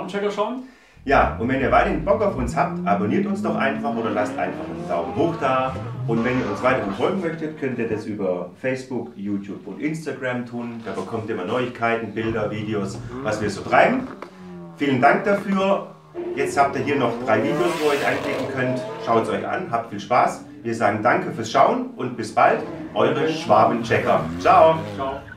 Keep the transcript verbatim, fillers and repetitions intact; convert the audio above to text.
Schwabenchecker schauen. Ja, und wenn ihr weiterhin Bock auf uns habt, abonniert uns doch einfach oder lasst einfach einen Daumen hoch da. Und wenn ihr uns weiterhin folgen möchtet, könnt ihr das über Facebook, YouTube und Instagram tun. Da bekommt ihr immer Neuigkeiten, Bilder, Videos, was wir so treiben. Vielen Dank dafür. Jetzt habt ihr hier noch drei Videos, wo ihr euch einklicken könnt. Schaut es euch an, habt viel Spaß. Wir sagen danke fürs Schauen und bis bald. Eure Schwabenchecker. Ciao. Ciao.